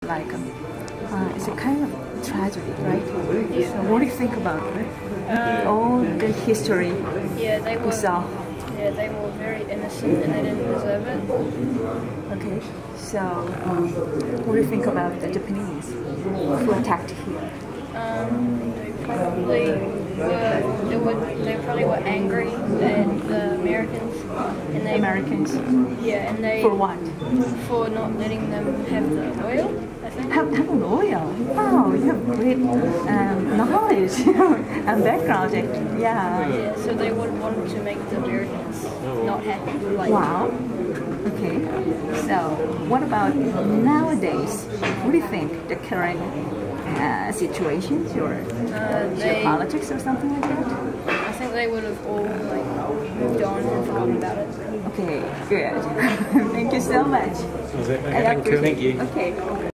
Like, it's a kind of tragedy, right? Yeah. So what do you think about it? All the history Yeah, we saw. Yeah, they were very innocent and they didn't deserve it. Okay, so what do you think about the Japanese who attacked here? They probably were angry at the Americans. And they, Americans? Yeah, and they... For what? For not letting them have the oil, I think. Have an oil? Wow, you have great knowledge and background. Yeah. Yeah, so they would want to make the Americans not happy. Like, Wow. Okay. So, what about nowadays? What do you think the current situations or politics or something like that? I think they would have all moved on and forgotten about it. Okay, good. Thank you so much. That was it. Okay, thank you. Okay.